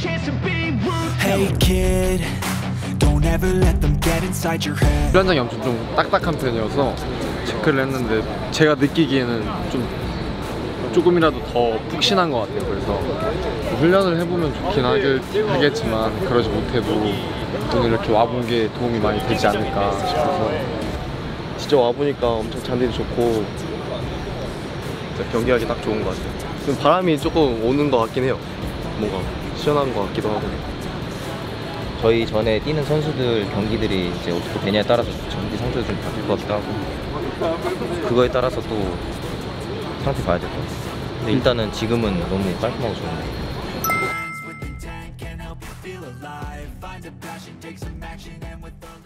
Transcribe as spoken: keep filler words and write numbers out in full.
Hey kid, don't ever let them get inside your head. 훈련장이 엄청 좀 딱딱한 편이어서 체크를 했는데 제가 느끼기에는 좀 조금이라도 더 푹신한 것 같아요. 그래서 훈련을 해보면 좋긴 하겠, 하겠지만 그러지 못해도 오늘 이렇게 와본 게 도움이 많이 되지 않을까 싶어서 진짜 와보니까 엄청 잔디도 좋고 경기하기 딱 좋은 것 같아요. 지금 바람이 조금 오는 것 같긴 해요. 뭔가 시원한 것 같기도 하고. 저희 전에 뛰는 선수들 경기들이 이제 어떻게 되냐에 따라서 경기 상태도 좀 바뀔 것 같기도 하고 그거에 따라서 또 상태 봐야 될 것 같아요. 근데 일단은 지금은 너무 깔끔하고 좋은데.